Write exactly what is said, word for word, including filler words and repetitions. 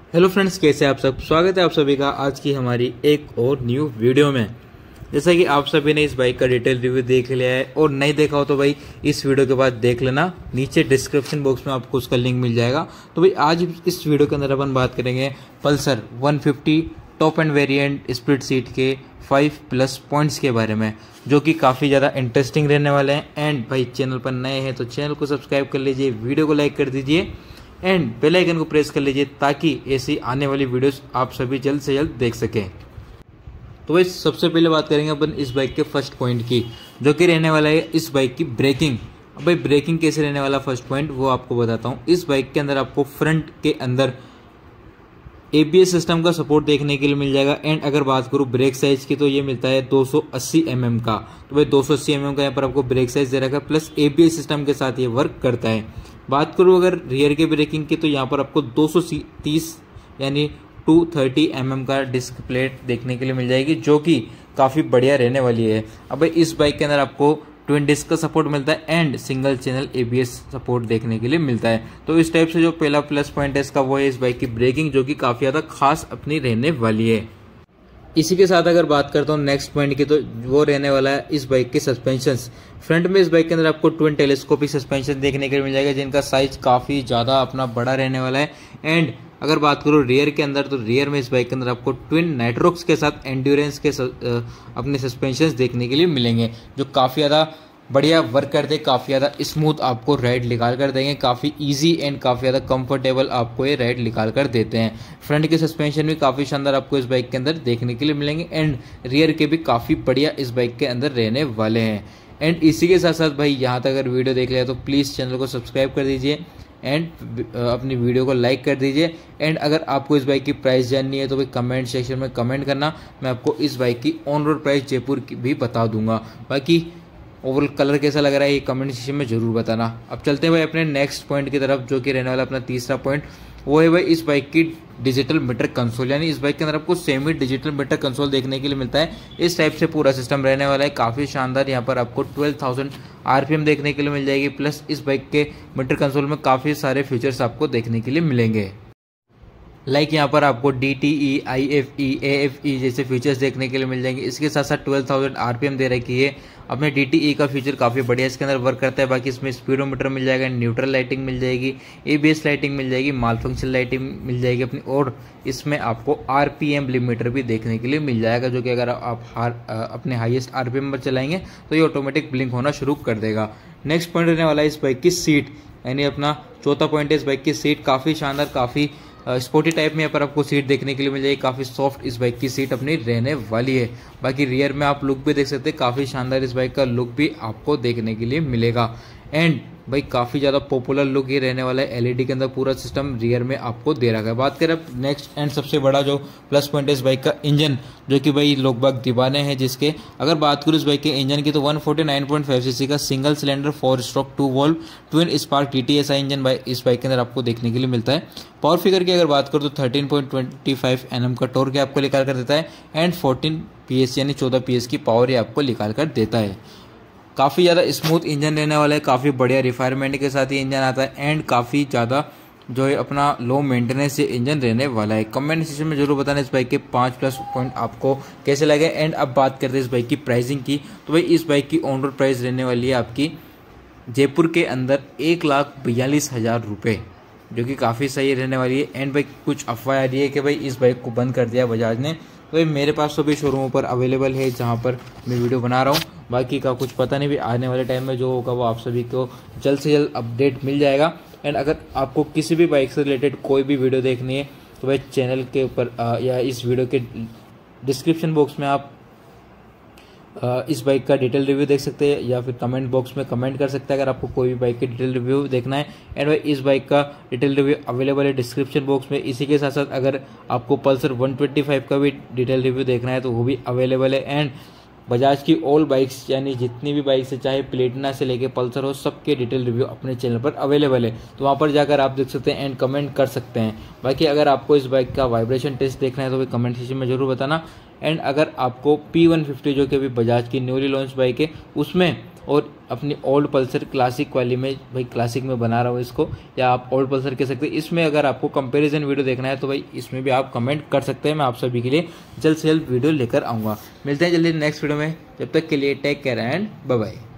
Hello friends, कैसे आप सब। स्वागत है आप सभी का आज की हमारी एक और न्यू वीडियो में। जैसा कि आप सभी ने इस बाइक का डिटेल रिव्यू देख लिया है और नहीं देखा हो तो भाई इस वीडियो के बाद देख लेना, नीचे डिस्क्रिप्शन बॉक्स में आपको उसका लिंक मिल जाएगा। तो भाई आज इस वीडियो के अंदर अपन बात करेंगे Pulsar one fifty top end variant split seat के फाइव प्लस पॉइंट्स के बारे में, जो कि काफ़ी ज़्यादा इंटरेस्टिंग रहने वाले हैं। एंड भाई चैनल पर नए हैं तो चैनल को सब्सक्राइब कर लीजिए, वीडियो को लाइक कर दीजिए एंड बेल आइकन को प्रेस कर लीजिए ताकि ऐसी आने वाली वीडियोस आप सभी जल्द से जल्द देख सकें। तो भाई सबसे पहले बात करेंगे अपन इस बाइक के फर्स्ट पॉइंट की, जो कि रहने वाला है इस बाइक की ब्रेकिंग। अब भाई ब्रेकिंग कैसे रहने वाला फर्स्ट पॉइंट वो आपको बताता हूँ। इस बाइक के अंदर आपको फ्रंट के अंदर ए बी एस सिस्टम का सपोर्ट देखने के लिए मिल जाएगा। एंड अगर बात करूँ ब्रेक साइज की तो ये मिलता है दो सौ अस्सी एम एम का। तो भाई दो सौ अस्सी एम एम का यहाँ पर आपको ब्रेक साइज दे रखा है, plus A B S system के साथ ये वर्क करता है। बात करूँ अगर रियर के ब्रेकिंग की तो यहाँ पर आपको दो सौ तीस यानी दो सौ तीस एम एम का डिस्क प्लेट देखने के लिए मिल जाएगी, जो कि काफ़ी बढ़िया रहने वाली है। अब भाई इस बाइक के अंदर आपको ट्विन डिस्क का सपोर्ट मिलता है and single channel A B S support देखने के लिए मिलता है। तो इस टाइप से जो पहला प्लस पॉइंट है इसका वो है इस बाइक की ब्रेकिंग, जो कि काफ़ी ज़्यादा खास अपनी रहने वाली है। इसी के साथ अगर बात करता हूँ नेक्स्ट पॉइंट की तो वो रहने वाला है इस बाइक के सस्पेंशंस। फ्रंट में इस बाइक के अंदर आपको ट्विन टेलीस्कोपिक सस्पेंशन देखने के लिए मिल जाएगा, जिनका साइज काफ़ी ज़्यादा अपना बड़ा रहने वाला है। एंड अगर बात करूँ रियर के अंदर तो रियर में इस बाइक के अंदर आपको ट्विन नाइट्रोक्स के साथ एंड्योरेंस के अपने सस्पेंशंस देखने के लिए मिलेंगे, जो काफ़ी ज़्यादा बढ़िया वर्क करते हैं, काफ़ी ज़्यादा स्मूथ आपको राइड निकाल कर देंगे, काफ़ी इजी एंड काफ़ी ज़्यादा कंफर्टेबल आपको ये राइड निकाल कर देते हैं। फ्रंट के सस्पेंशन भी काफ़ी शानदार आपको इस बाइक के अंदर देखने के लिए मिलेंगे एंड रियर के भी काफ़ी बढ़िया इस बाइक के अंदर रहने वाले हैं। एंड इसी के साथ साथ भाई यहाँ तक अगर वीडियो देख लिया तो प्लीज़ चैनल को सब्सक्राइब कर दीजिए एंड अपनी वीडियो को लाइक कर दीजिए। एंड अगर आपको इस बाइक की प्राइस जाननी है तो भाई कमेंट सेक्शन में कमेंट करना, मैं आपको इस बाइक की ऑन रोड प्राइस जयपुर की भी बता दूंगा। बाकी ओवरऑल कलर कैसा लग रहा है ये कमेंट सेक्शन में जरूर बताना। अब चलते हैं भाई अपने नेक्स्ट पॉइंट की तरफ, जो कि रहने वाला अपना तीसरा पॉइंट वो है भाई इस बाइक की डिजिटल मीटर कंसोल। यानी इस बाइक के अंदर आपको सेमी डिजिटल मीटर कंसोल देखने के लिए मिलता है। इस टाइप से पूरा सिस्टम रहने वाला है, काफ़ी शानदार। यहाँ पर आपको twelve thousand R P M देखने के लिए मिल जाएगी, प्लस इस बाइक के मीटर कंसोल में काफ़ी सारे फीचर्स आपको देखने के लिए मिलेंगे। लाइक like यहाँ पर आपको D T E, I F E, A F E जैसे फीचर्स देखने के लिए मिल जाएंगे। इसके साथ साथ twelve thousand R P M दे रखी है। अपने डी टी ई का फीचर काफ़ी बढ़िया इसके अंदर वर्क करता है। बाकी इसमें स्पीडोमीटर मिल जाएगा, न्यूट्रल लाइटिंग मिल जाएगी, ए बी एस लाइटिंग मिल जाएगी, माल फंक्शन लाइटिंग मिल जाएगी अपनी, और इसमें आपको आर पी एम लिमिटर भी देखने के लिए मिल जाएगा, जो कि अगर आप हार अपने हाईएस्ट आर पी एम पर चलाएंगे तो ये ऑटोमेटिक ब्लिंक होना शुरू कर देगा। नेक्स्ट पॉइंट रहने वाला है इस बाइक की सीट, यानी अपना चौथा पॉइंट है इस बाइक की सीट। काफ़ी शानदार, काफ़ी स्पोर्टी टाइप में यहाँ पर आपको सीट देखने के लिए मिल जाएगी। काफ़ी सॉफ्ट इस बाइक की सीट अपनी रहने वाली है। बाकी रियर में आप लुक भी देख सकते हैं, काफ़ी शानदार इस बाइक का लुक भी आपको देखने के लिए मिलेगा। एंड भाई काफ़ी ज़्यादा पॉपुलर लुक ये रहने वाला है, एल ई डी के अंदर पूरा सिस्टम रियर में आपको दे रखा है। बात करें अब नेक्स्ट एंड सबसे बड़ा जो प्लस पॉइंट है इस बाइक का इंजन, जो कि भाई लोग बाग दीवाने हैं जिसके। अगर बात करूँ इस बाइक के इंजन की तो one forty nine point five CC का single cylinder four stroke two valve twin spark T T S I engine इस बाइक के अंदर आपको देखने के लिए मिलता है। पावर फिगर की अगर बात करूँ तो thirteen point two five N M का टॉर्क आपको निकाल कर देता है एंड फोर्टीन पी एस यानी चौदह पी एस की पावर ये आपको निकाल कर देता है। काफ़ी ज़्यादा स्मूथ इंजन रहने वाला है, काफ़ी बढ़िया रिफायरमेंट के साथ ये इंजन आता है एंड काफ़ी ज़्यादा जो है अपना लो मेंटेनेंस ये इंजन रहने वाला है। कमेंट सेक्शन में जरूर बताना इस बाइक के पाँच प्लस पॉइंट आपको कैसे लगे। एंड अब बात करते हैं इस बाइक की प्राइसिंग की, तो भाई इस बाइक की ऑन रोड प्राइस रहने वाली है आपकी जयपुर के अंदर एक लाख बयालीस हज़ार रुपये, जो कि काफ़ी सही रहने वाली है। एंड भाई कुछ अफवाह आ रही है कि भाई इस बाइक को बंद कर दिया बजाज ने, तो भाई मेरे पास तो भी शोरूमों पर अवेलेबल है जहां पर मैं वीडियो बना रहा हूं। बाकी का कुछ पता नहीं, भी आने वाले टाइम में जो होगा वो आप सभी को जल्द से जल्द अपडेट मिल जाएगा। एंड अगर आपको किसी भी बाइक से रिलेटेड कोई भी वीडियो देखनी है तो भाई चैनल के ऊपर या इस वीडियो के डिस्क्रिप्शन बॉक्स में आप इस बाइक का डिटेल रिव्यू देख सकते हैं या फिर कमेंट बॉक्स में कमेंट कर सकते हैं अगर आपको कोई भी बाइक की डिटेल रिव्यू देखना है। एंड भाई इस बाइक का डिटेल रिव्यू अवेलेबल है डिस्क्रिप्शन बॉक्स में। इसी के साथ साथ अगर आपको पल्सर वन ट्वेंटी फाइव का भी डिटेल रिव्यू देखना है तो वो भी अवेलेबल है। एंड बजाज की ऑल बाइक्स यानी जितनी भी बाइक्स है, चाहे प्लेटिना से लेके पल्सर हो, सबके डिटेल रिव्यू अपने चैनल पर अवेलेबल है, तो वहाँ पर जाकर आप देख सकते हैं एंड कमेंट कर सकते हैं। बाकी अगर आपको इस बाइक का वाइब्रेशन टेस्ट देखना है तो भी कमेंट सेक्शन में जरूर बताना। एंड अगर आपको पी वन फिफ्टी जो कि अभी बजाज की न्यूली लॉन्च बाइक है उसमें और अपनी ओल्ड पल्सर क्लासिक वाली में भाई क्लासिक में बना रहा हूँ इसको, या आप ओल्ड पल्सर कह सकते हैं। इसमें अगर आपको कंपैरिजन वीडियो देखना है तो भाई इसमें भी आप कमेंट कर सकते हैं, मैं आप सभी के लिए जल्द से जल्द वीडियो लेकर आऊँगा। मिलते हैं जल्दी नेक्स्ट वीडियो में, जब तक के लिए take care and bye bye.